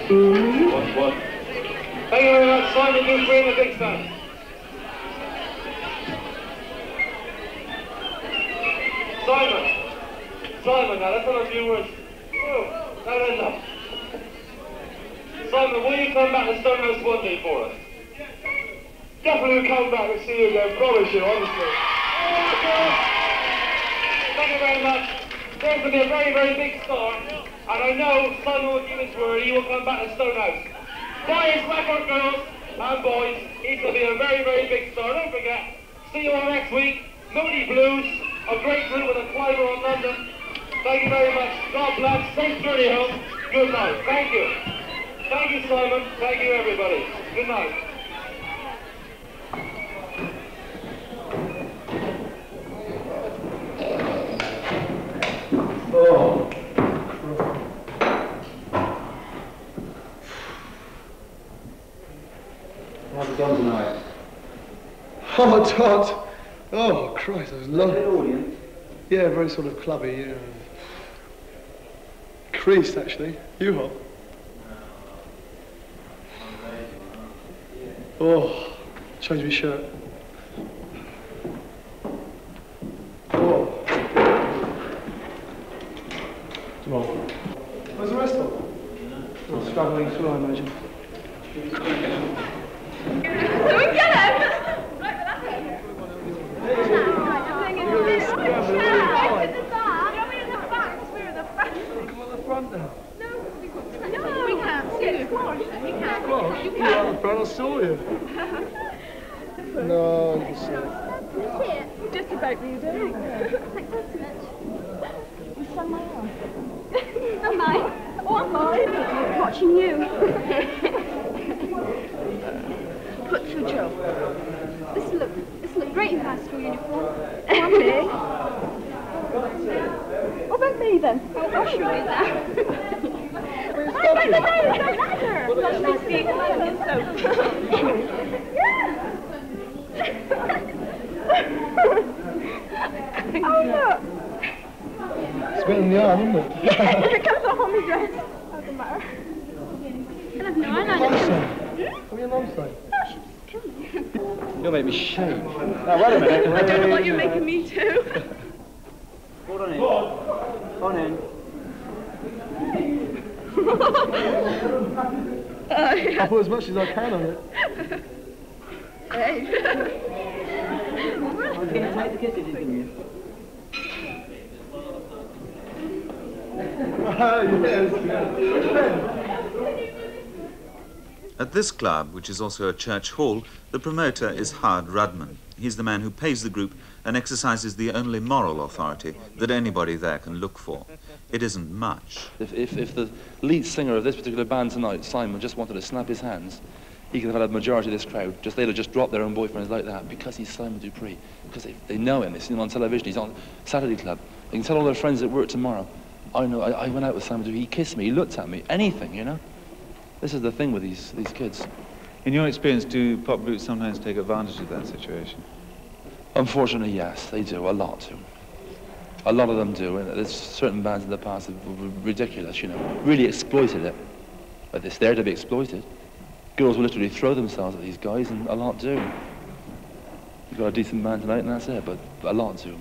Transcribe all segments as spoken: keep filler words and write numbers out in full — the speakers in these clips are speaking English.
One, one. Thank you very much, Simon Dupree and the Big Stand. Simon. Simon, now let's have a few words. Oh, no, no, no. Simon, will you come back to Stonehouse one day for us? Definitely come back and see you again, promise you, honestly. Thank you very much. There's going to be a very, very big star, and I know Simon will give his word, he will come back to Stonehouse. Buy his record, girls and boys, he's going to be a very, very big star. Don't forget, see you all next week. Moody Blues, a great group with a fiver on London. Thank you very much. God bless. Safe journey home. Good night. Thank you. Thank you, Simon. Thank you, everybody. Good night. Oh. How's it gone tonight? Oh, Todd. Oh, Christ, that was long. Good audience. Yeah, very sort of clubby, yeah. Creased, actually. You hot? Oh, change my shirt. Oh. Come on. Where's the rest of them? Oh, struggling through, I imagine. I saw you. No, you see. Just about me, you do. Thanks so much. You sung my arm. Oh, mine. Oh, I'm mine. Watching you. Put through Joe. This will look, this will look great in high school uniform. Oh, me. What about me then? Oh, I'll show you that. I like the name, don't matter. That's nice to eat. Yeah. Oh, look. It's better than the arm, isn't it? Yeah, if it comes off on my dress, doesn't matter. I have no eyeliner. What are your mum saying? Oh, she's killing me. You'll make me shave. Now, wait a minute. I don't know what you're making me do. Hold on in. On in. Oh, yeah. I'll put as much as I can on it. Hey. I'm going to take the kisses in you. At this club, which is also a church hall, the promoter is Howard Rudman. He's the man who pays the group and exercises the only moral authority that anybody there can look for. It isn't much. If, if, if the lead singer of this particular band tonight, Simon, just wanted to snap his hands, he could have had a majority of this crowd. Just they'd have just dropped their own boyfriends like that because he's Simon Dupree. Because they, they know him. They've seen him on television. He's on Saturday Club. They can tell all their friends at work tomorrow. I know. I, I went out with Simon Dupree. He kissed me. He looked at me. Anything, you know. This is the thing with these these kids. In your experience, do pop groups sometimes take advantage of that situation? Unfortunately, yes, they do. A lot do. A lot of them do. And there's certain bands in the past that were ridiculous, you know, really exploited it. But it's there to be exploited. Girls will literally throw themselves at these guys, and a lot do. You've got a decent band tonight, and that's it, but a lot do.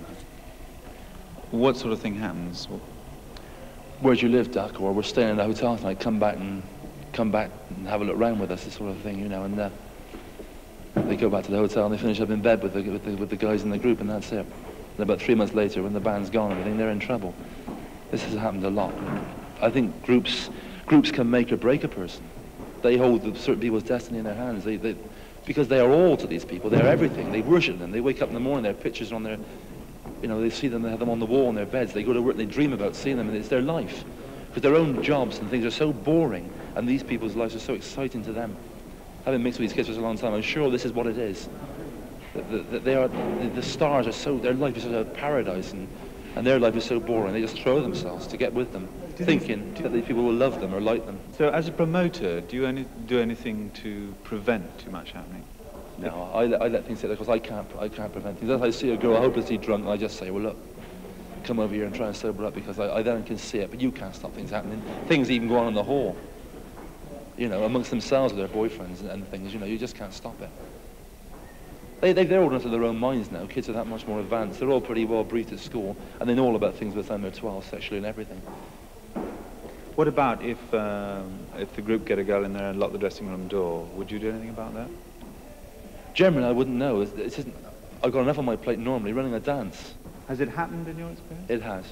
What sort of thing happens? Where do you live, Duck? Or we're staying in a hotel tonight, come back and come back and have a look round with us, this sort of thing, you know, and uh, they go back to the hotel and they finish up in bed with the, with the, with the guys in the group, and that's it. And about three months later, when the band's gone and everything, they're in trouble. This has happened a lot. I think groups groups can make or break a person. They hold the, certain people's destiny in their hands. They, they, because they are all to these people. They're everything. They worship them. They wake up in the morning, their pictures are on their, you know, they see them, they have them on the wall in their beds. They go to work and they dream about seeing them, and it's their life. Because their own jobs and things are so boring, and these people's lives are so exciting to them. Having mixed with these kids for a long time, I'm sure this is what it is. That, that they are, the, the stars are so, their life is such a paradise, and, and their life is so boring. They just throw themselves to get with them, do thinking that these people will love them or like them. So as a promoter, do you any, do anything to prevent too much happening? No, I, I let things sit there because I can't, I can't prevent things. If I see a girl hopelessly drunk, I just say, well, look, come over here and try and sober up, because I, I then can see it, but you can't stop things happening. Things even go on in the hall. you know, amongst themselves with their boyfriends and, and things, you know, you just can't stop it. They, they, they're old enough to their own minds now. Kids are that much more advanced. They're all pretty well briefed at school, and they know all about things by the time they're twelve, sexually and everything. What about if, um, if the group get a girl in there and lock the dressing room door? Would you do anything about that? Generally, I wouldn't know. It's, it's just, I've got enough on my plate normally, running a dance. Has it happened in your experience? It has.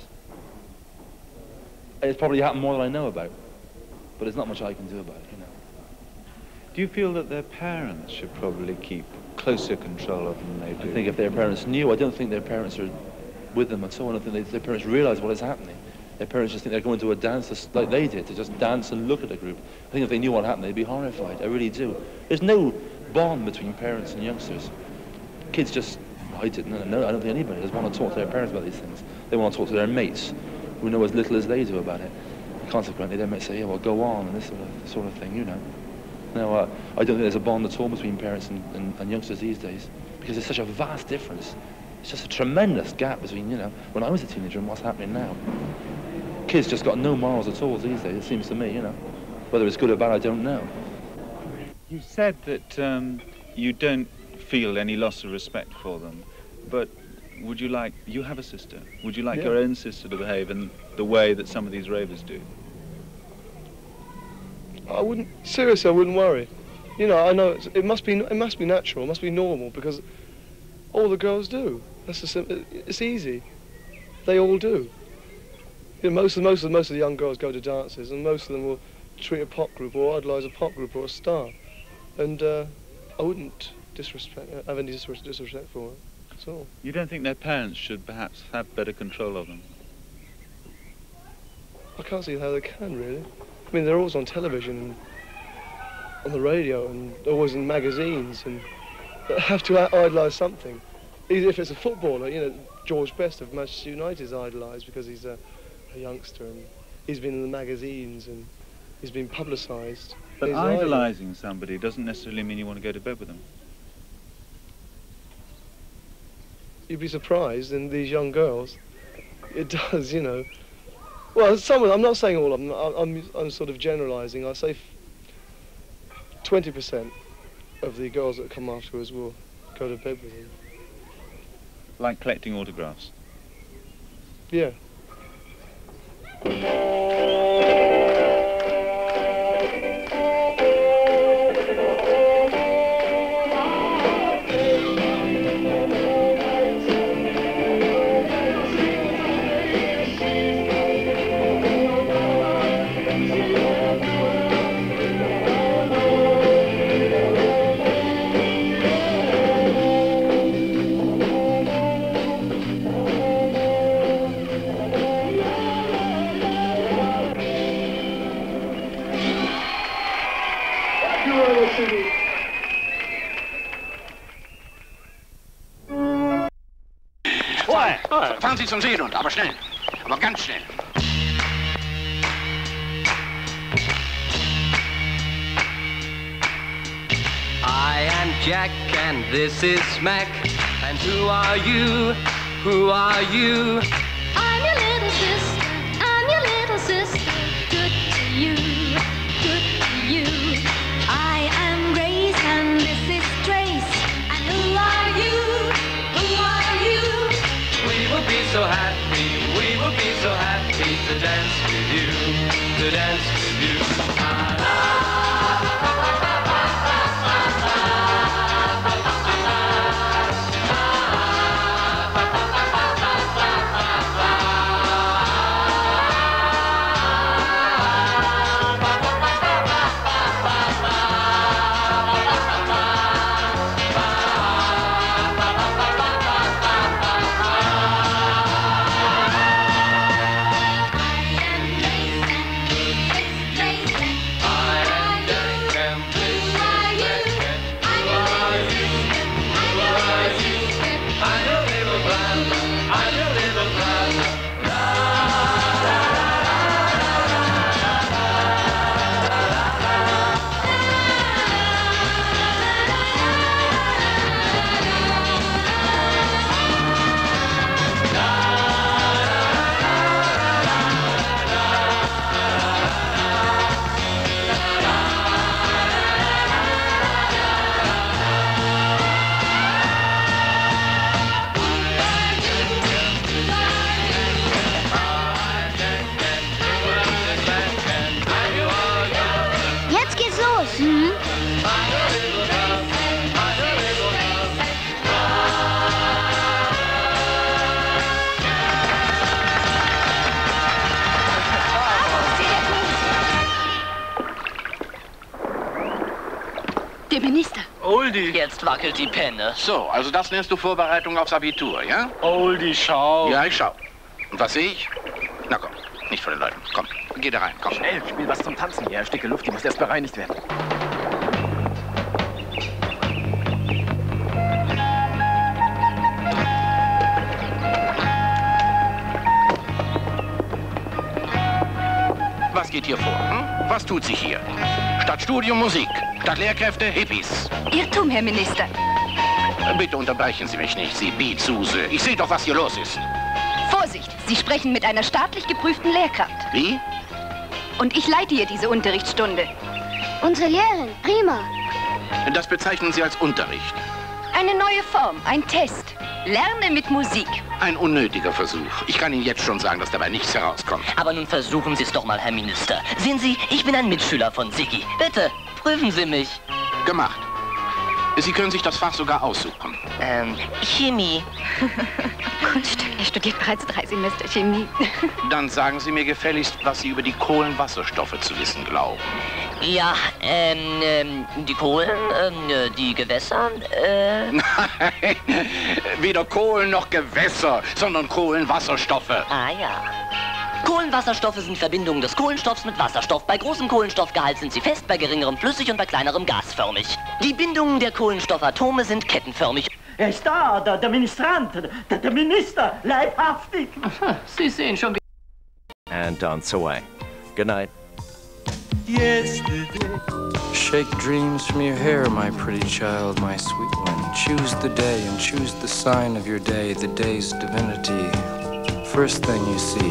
It's probably happened more than I know about, but there's not much I can do about it, you know. Do you feel that their parents should probably keep closer control of them than they do? I think if their parents knew, I don't think their parents are with them at all. I don't think they, their parents realise what is happening. Their parents just think they're going to a dance like they did, to just dance and look at a group. I think if they knew what happened, they'd be horrified. I really do. There's no bond between parents and youngsters. Kids just, I didn't know, I don't think anybody does want to talk to their parents about these things. They want to talk to their mates, who know as little as they do about it. Consequently, they might say, yeah, well, go on, and this sort of, sort of thing, you know. No, uh, I don't think there's a bond at all between parents and, and, and youngsters these days, because there's such a vast difference. It's just a tremendous gap between, you know, when I was a teenager and what's happening now. Kids just got no morals at all these days, it seems to me, you know. Whether it's good or bad, I don't know. You said that um, you don't feel any loss of respect for them, but would you like, you have a sister, would you like Yeah. your own sister to behave in the way that some of these ravers do? I wouldn't, seriously, I wouldn't worry. You know, I know it's, it must be, it must be natural, it must be normal, because all the girls do. That's the sim it's easy. They all do. You know, most of most of most of the young girls go to dances, and most of them will treat a pop group or idolise a pop group or a star. And uh, I wouldn't disrespect, have any disres disrespect for it at all. You don't think their parents should perhaps have better control of them? I can't see how they can, really. I mean, they're always on television and on the radio and always in magazines, and they have to idolise something. Even if it's a footballer, you know, George Best of Manchester United is idolised because he's a, a youngster, and he's been in the magazines and he's been publicised. But He's idolising somebody doesn't necessarily mean you want to go to bed with them. You'd be surprised in these young girls. It does, you know. Well, some of them, I'm not saying all of them, I'm, I'm, I'm sort of generalising. I say twenty percent of the girls that come afterwards will go to bed with him. Like collecting autographs. Yeah. Fahren Sie zum See runter, aber schnell. Aber ganz schnell. I am Jack and this is Mac. And who are you? Who are you? I'm your little sister. I'm your little sister. Good to you. Good to you. I am Grace and this is Trace. And who are you? Who are you? We will be so happy, we will be so happy to dance with you, to dance with you. Ah, la. I Der Minister. Oldie. Jetzt wackelt die Penne. So, also das nennst du Vorbereitung aufs Abitur, ja? Oldie, schau. Ja, ich schau. Und was sehe ich? Na komm, nicht vor den Leuten. Komm, geh da rein, komm. Schnell, spiel was zum Tanzen. Ja, Stücke Luft, die muss erst bereinigt werden. Was geht hier vor? Hm? Was tut sich hier? Statt Studium Musik, statt Lehrkräfte Hippies. Irrtum, Herr Minister. Bitte unterbrechen Sie mich nicht, Sie Beatsuse. Ich sehe doch, was hier los ist. Vorsicht, Sie sprechen mit einer staatlich geprüften Lehrkraft. Wie? Und ich leite hier diese Unterrichtsstunde. Unsere Lehrerin, prima. Das bezeichnen Sie als Unterricht. Eine neue Form, ein Test. Lerne mit Musik. Ein unnötiger Versuch. Ich kann Ihnen jetzt schon sagen, dass dabei nichts herauskommt. Aber nun versuchen Sie es doch mal, Herr Minister. Sehen Sie, ich bin ein Mitschüler von Siggi. Bitte, prüfen Sie mich. Gemacht. Sie können sich das Fach sogar aussuchen. Ähm, Chemie. Kunststück, er studiert bereits drei Semester Chemie. Dann sagen Sie mir gefälligst, was Sie über die Kohlenwasserstoffe zu wissen glauben. Ja, ähm, ähm die Kohlen, ähm, die Gewässer, äh... Nein, weder Kohlen noch Gewässer, sondern Kohlenwasserstoffe. Ah ja. Kohlenwasserstoffe sind Verbindungen des Kohlenstoffs mit Wasserstoff. Bei großem Kohlenstoffgehalt sind sie fest, bei geringerem flüssig und bei kleinerem gasförmig. Die Bindungen der Kohlenstoffatome sind kettenförmig. Er ist da, der, der Ministrant, der, der Minister, leibhaftig. Sie sehen schon wie... And dance away. Good night. Yesterday. Shake dreams from your hair, my pretty child, my sweet one. Choose the day and choose the sign of your day, the day's divinity. First thing you see.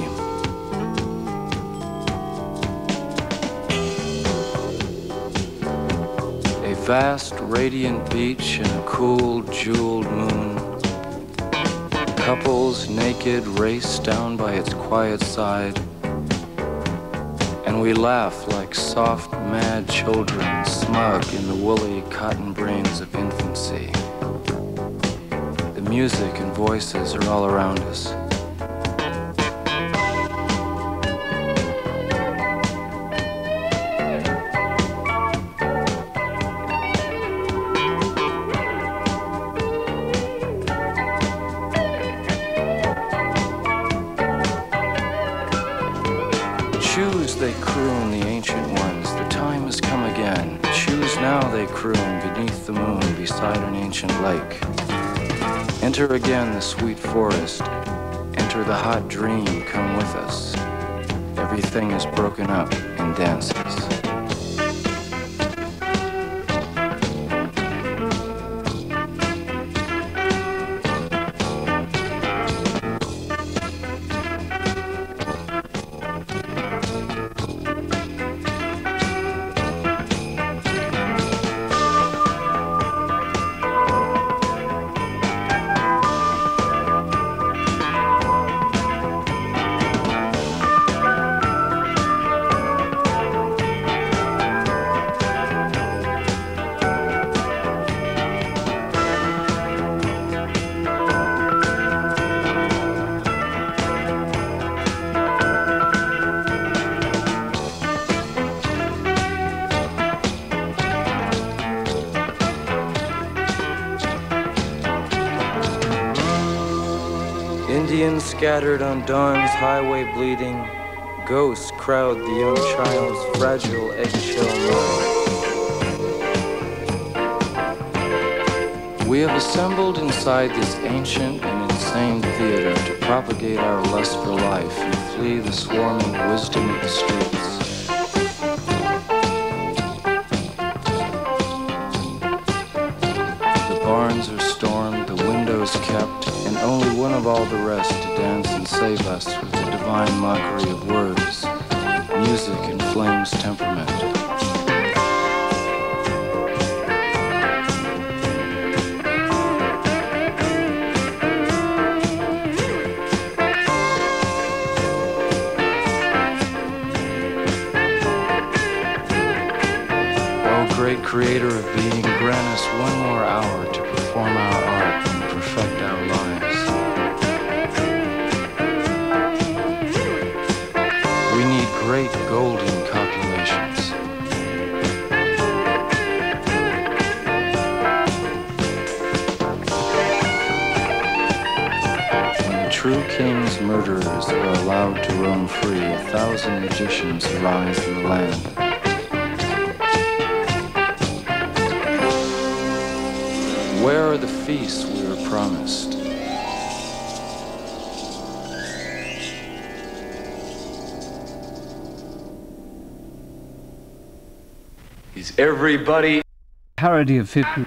A vast, radiant beach and a cool, jeweled moon. Couples naked race down by its quiet side. And we laugh like soft, mad children, smug in the woolly cotton brains of infancy. The music and voices are all around us. They croon, the ancient ones, the time has come again. Choose now, they croon, beneath the moon, beside an ancient lake. Enter again the sweet forest, enter the hot dream, come with us. Everything is broken up in dances. Indians scattered on dawn's highway bleeding, ghosts crowd the young child's fragile eggshell mind. We have assembled inside this ancient and insane theater to propagate our lust for life and flee the swarming wisdom of the streets. The barns are stormed, the windows kept, and only one of all the rest to dance and save us with the divine mockery of words, music and flame's temperament. Oh, great creator of being, grant us one more hour to perform our art and perfect our lives. We need great golden copulations. king's murderers are allowed to roam free, a thousand magicians arise in the land. Where are the feasts we were promised? Is everybody... Parody of fifty...